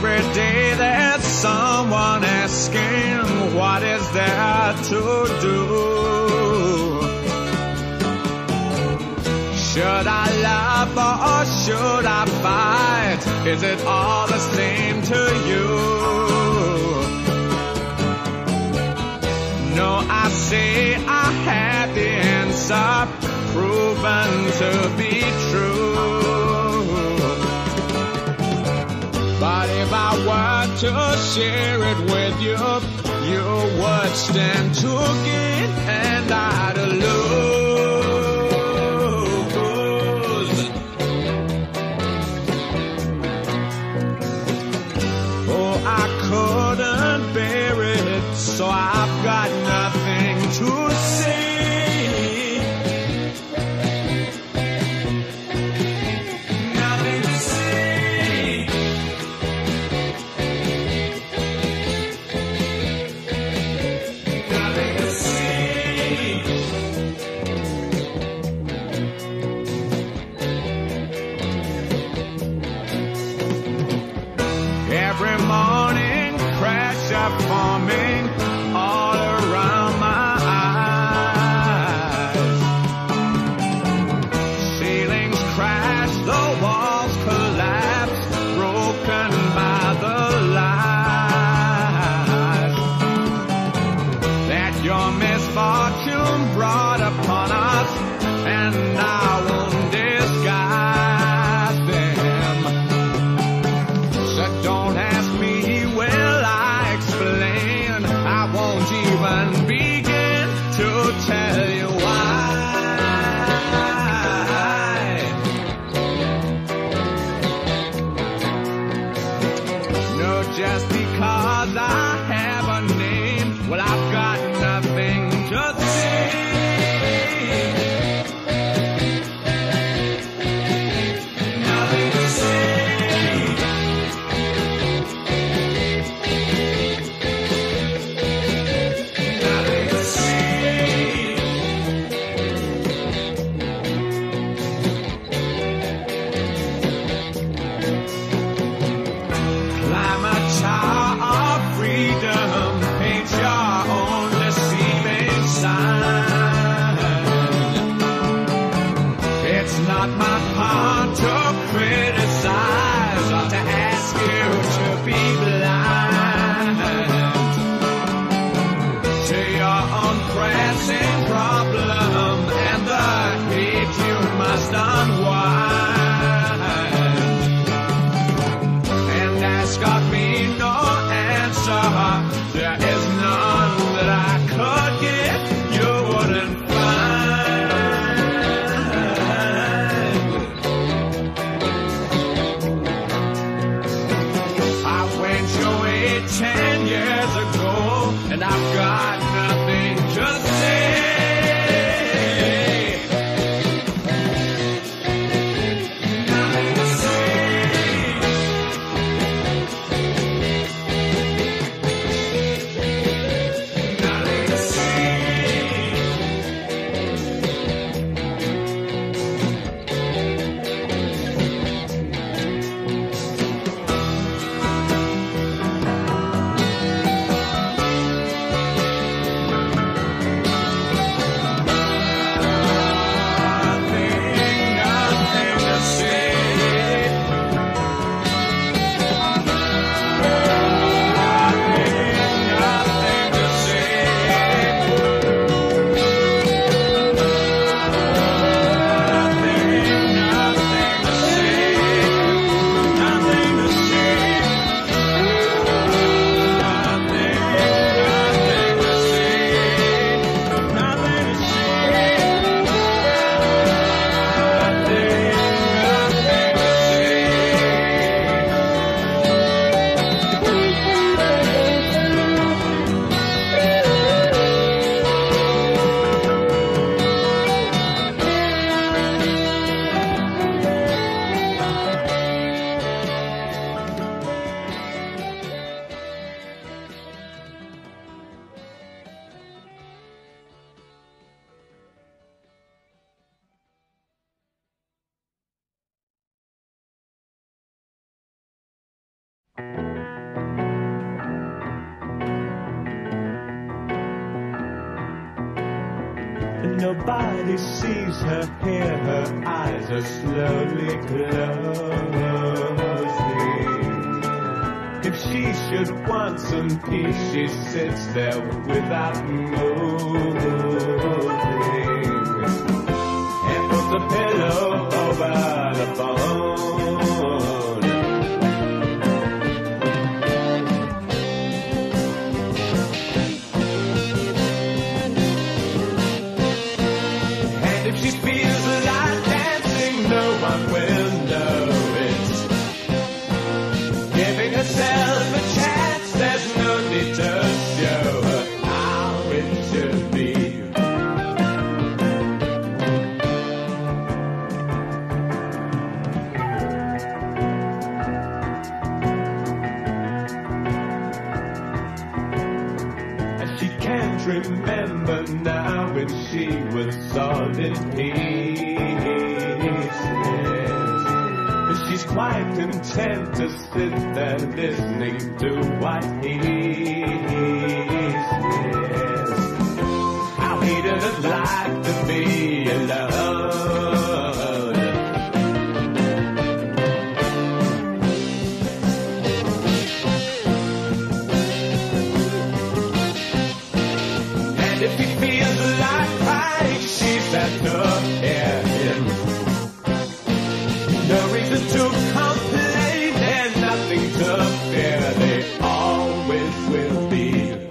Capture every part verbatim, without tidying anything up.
Every day there's someone asking, what is there to do? Should I laugh or should I fight? Is it all the same to you? No, I say I had the answer, proven to be true. But if I were to share it with you, you would stand to gain and I'd lose. Oh, I couldn't bear it, so I've got nothing to say. Nothing to say. Nothing to say. Every morning, crash up forming all around my eyes. Ceilings crash, the walls collapse, broken by the lies that your misfortune brought upon us, and I won't disguise them. So don't ask me, will I explain? I won't even begin to tell you why. No, just because I have a name, well, I've got nothing to say. Nothing to say. Nothing to say. Nobody sees her, hear her eyes are slowly closing. If she should want some peace, she sits there without moving and puts a pillow over the phone. Remember now when she was all in pieces. She's quite content to sit there listening to what he says. How he doesn't like to be alone. If he feels like crying, she's at the end. No reason to complain and nothing to fear. They always will be.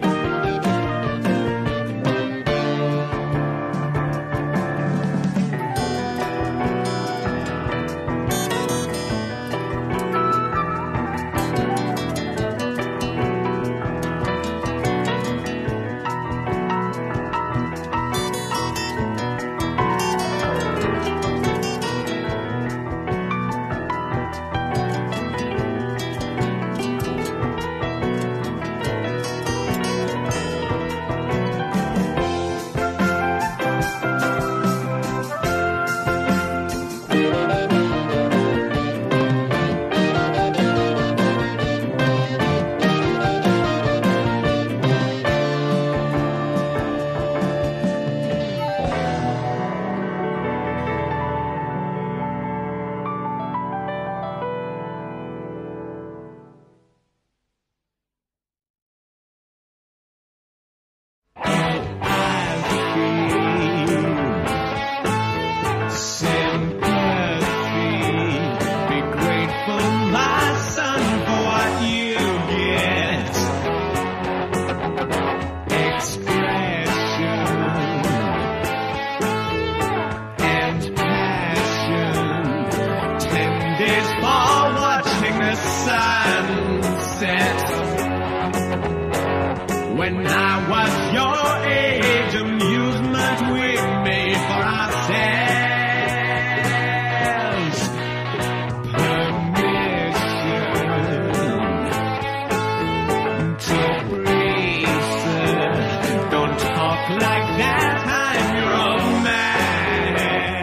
When I was your age, amusement we made for ourselves. Permission to breathe. Don't talk like that, I'm your old man.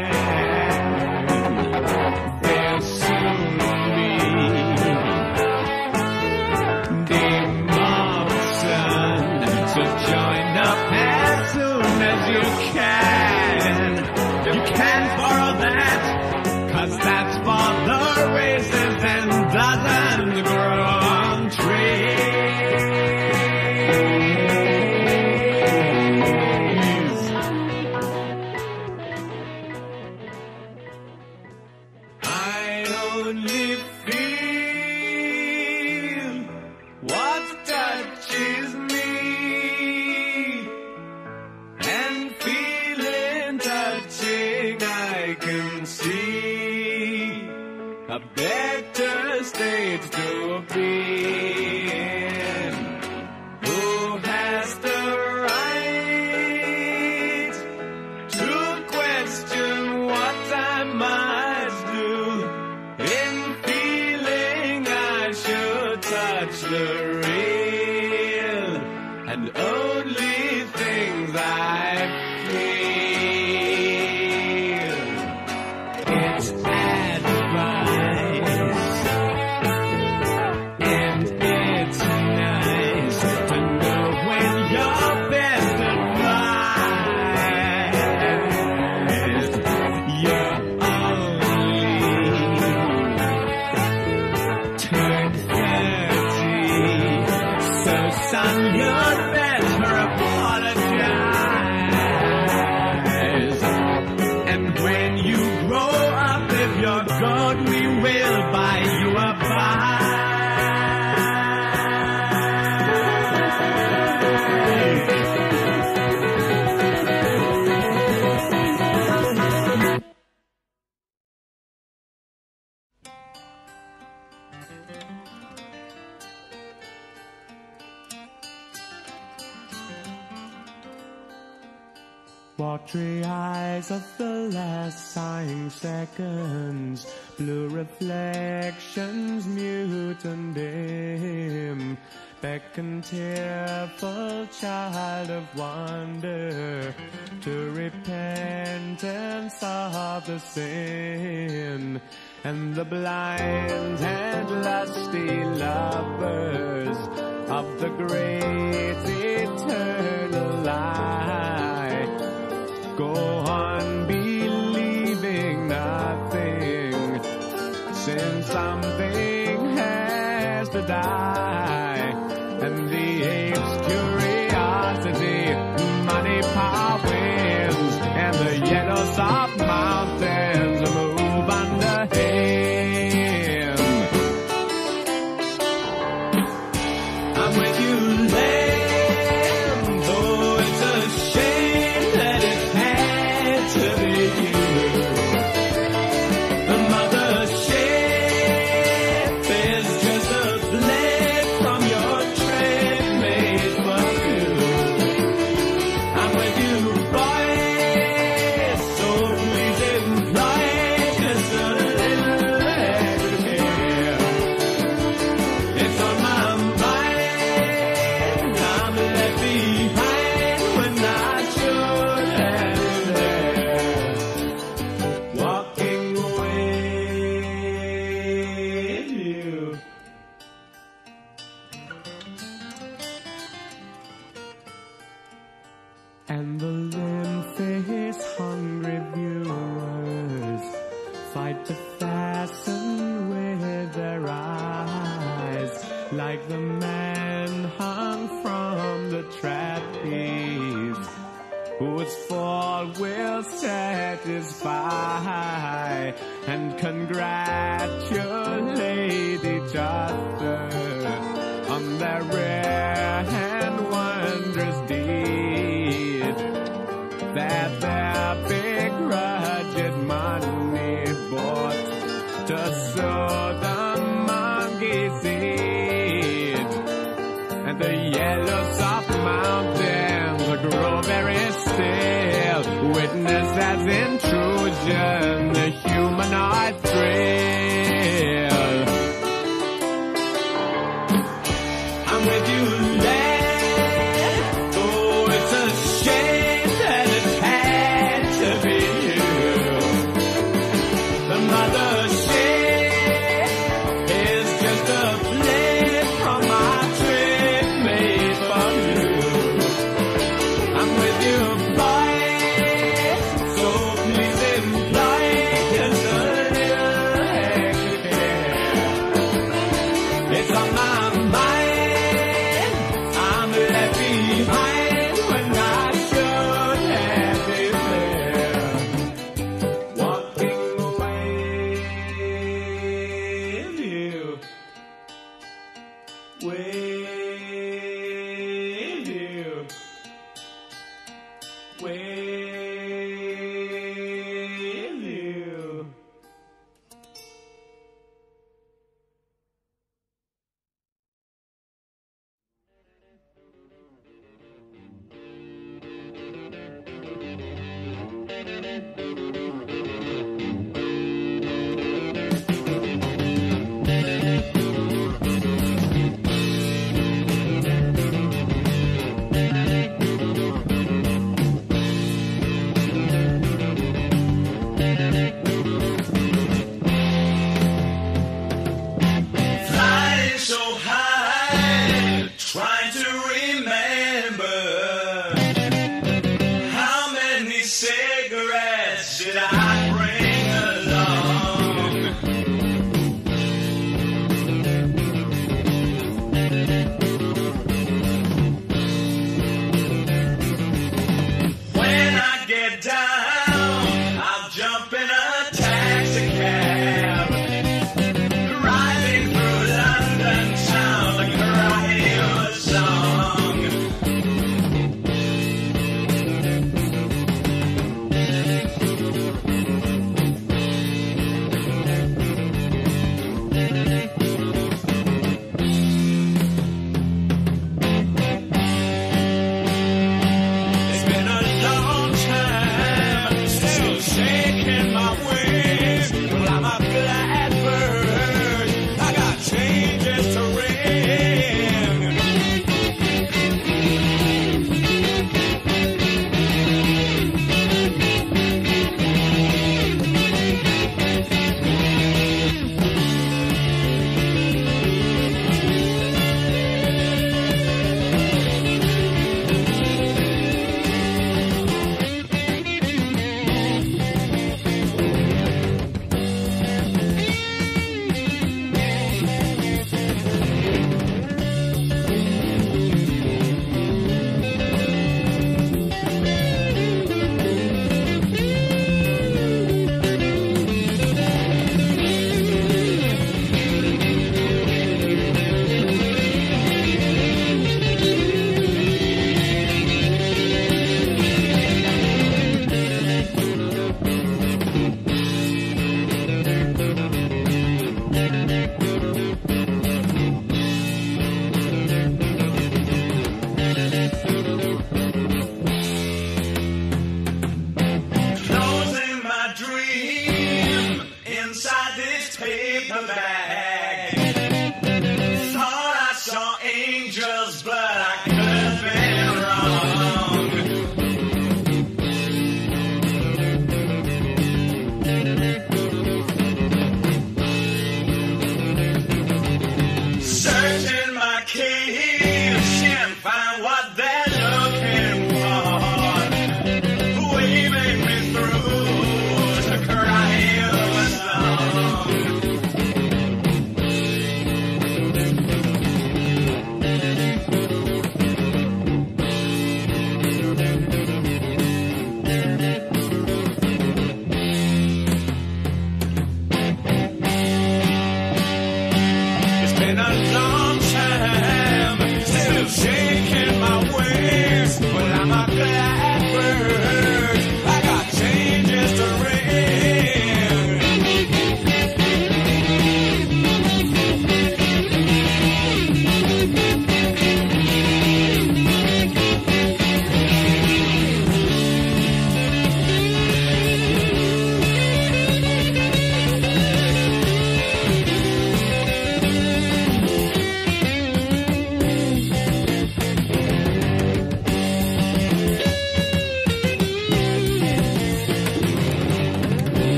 There'll soon be so join up as soon as you can. You can't borrow that, cause that's for the races and doesn't grow on trees. I only feel what touches me. I can see a better state to be in. Who has the right to question what I might do in feeling I should touch the real and only things I feel? It's advice Watery eyes of the last sighing seconds, blue reflections mute and dim, beckon tearful child of wonder to repentance of the sin. And the blind and lusty lovers of the great eternal light go on believing nothing, since something has to die. And the ape's curiosity, money, power wins, and the yellow soft mountains move under him. I'm with you, land, though it's a shame that it had to be you. The mothership is just a blade from your trade made for you. I'm with you, boy, so please employ just a little extra care. It's on my mind, I'm left behind when I should have been there, walking away with you. And the limp-faced hungry viewers fight to fasten with their eyes, like the man hung from the trapeze, whose fall will satisfy, and congratulate each other on their rare and wondrous deed, that their begrudged money bought to sow the monkey seed. And the yellow soft mountains grow very still, witness as intrusion the humanoid thrill. I'm with you, lad, oh, it's a shame that it had to be you. The mothership is just a blade from my trick made for you. I'm with you, boy, so please employ just a little extra care. It's on my mind, I'm left behind when I should have been there, walking away with you, with you, with you. Flying so high, trying to remember how many cigarettes did I bring along. When I get down, I'll jump in a taxi cab, driving through London town like a radio song.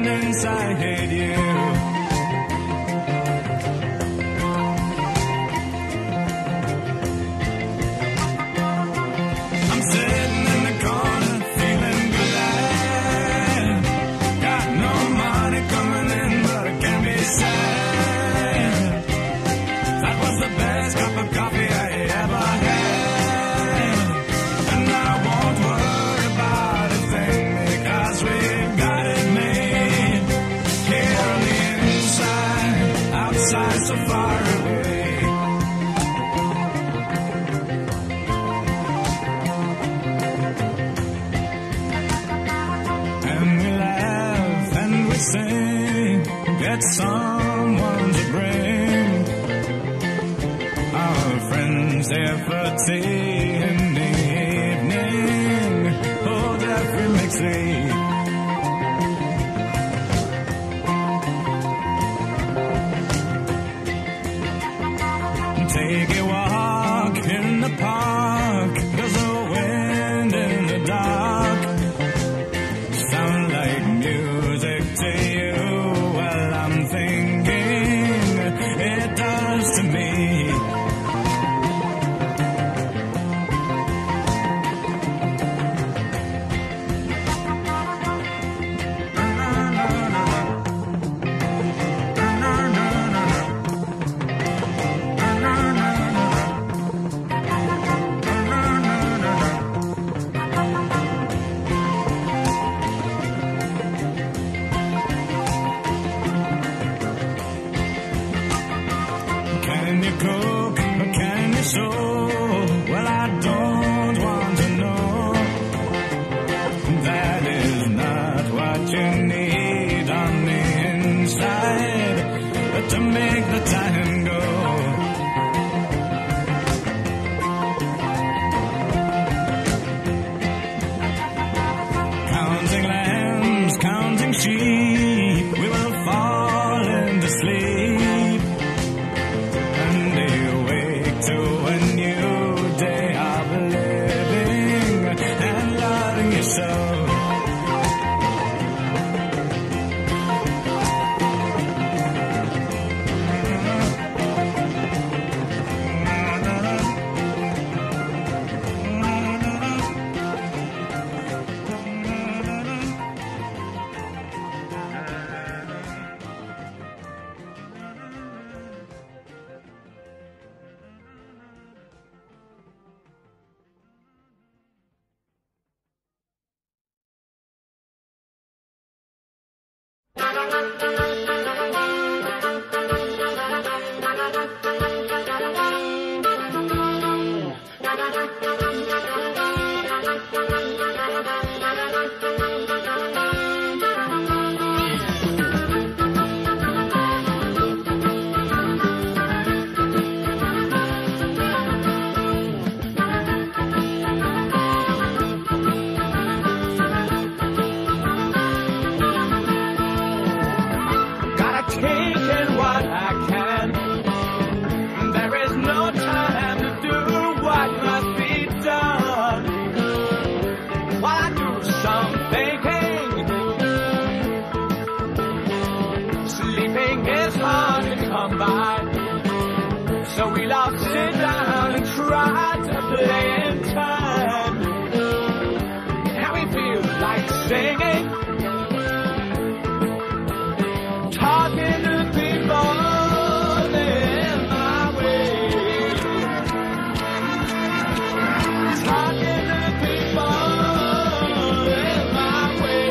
and inside you. I'm sitting in the corner feeling glad. Got no money coming in, but it can be sad. That was the best cup of coffee I ever had. And I won't worry about a thing because we got it made. Here on the inside, outside so far away. And we laugh and we sing, get someone to bring our friends here for tea in the evening. Oh, Jeffrey Mixie. Take a walk in the park. There's a wind in the dark. Sound like music to you. Well, I'm thinking it does to me. Can you cook or can you sew? Well, I don't want to know. That is not what you need on the inside to make the time go. Counting lambs, counting sheep, we will fall into sleep. And awake to a new day of living and loving you so. Gotta take in what I can. There is no time to do what must be done. While I do some thinking, sleeping is hard to come by. So we'll all sit down and try to play in time. And we feel like singing, talking to people in my way. Talking to people in my way.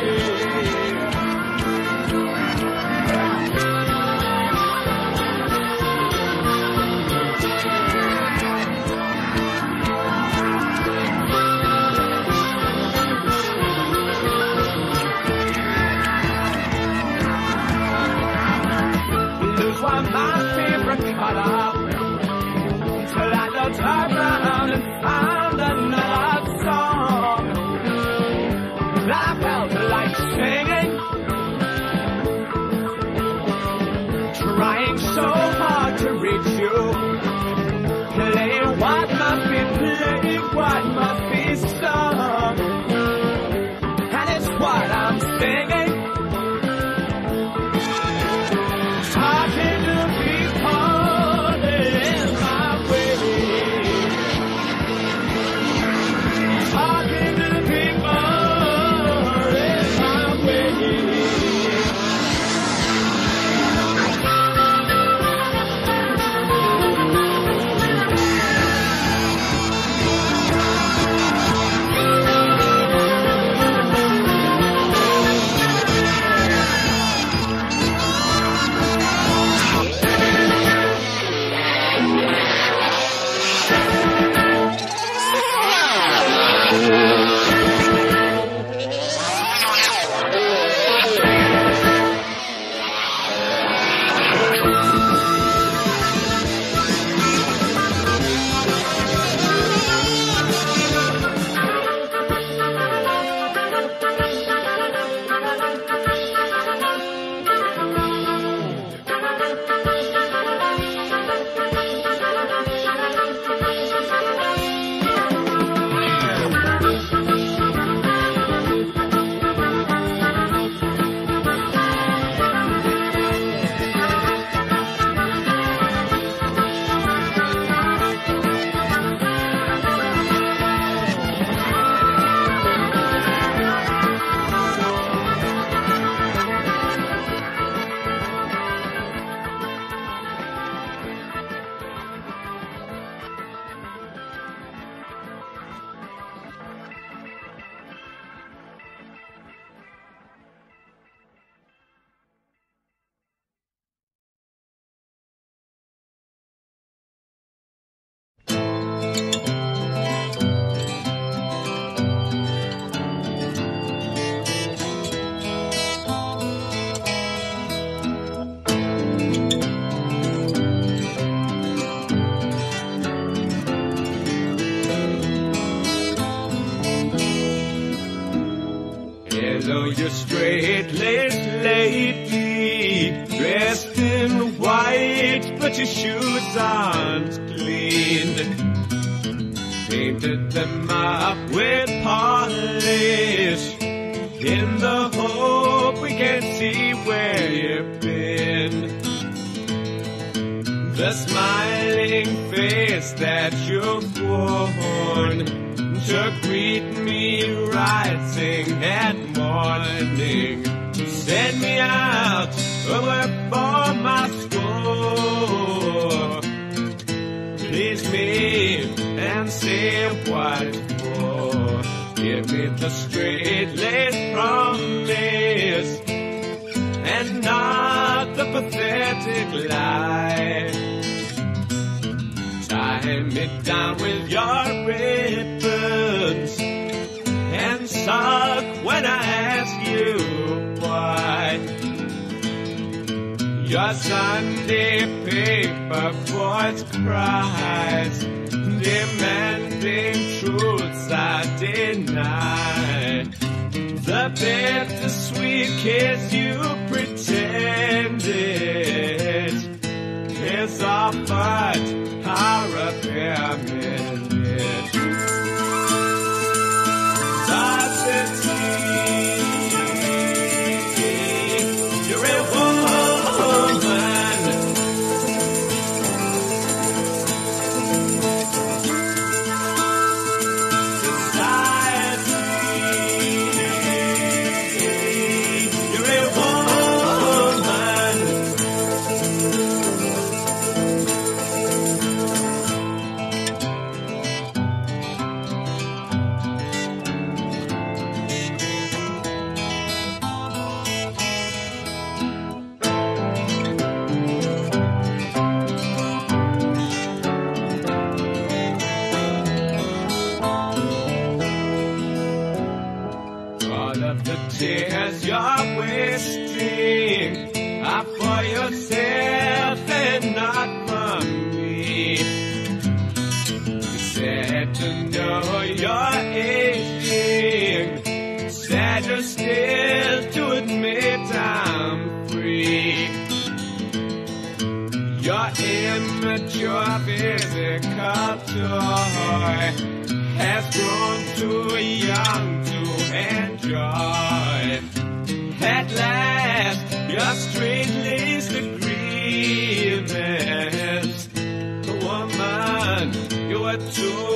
Although you're straight-laced lady, dressed in white, but your shoes aren't clean. Painted them up with polish, in the hope we can see where you've been. The smiling face that you've worn to greet me rising at morning, send me out over for my score. Please me and say what for. Give me the straight-laced promise and not the pathetic lie. Tie me down with your ribbons and suck when I ask you why. Your Sunday paper voice cries, demanding truths I deny. The bittersweet kiss you pretended is all but our repairment. Does it seem you're a woman? Society, you're a woman. All of the tears you're wasting are for yourself and not for me. It's sad to know you're aging, sadder still to admit I'm free. Your immature physical toy has grown too young to enjoy. At last, your straight-laced agreements, woman, you are too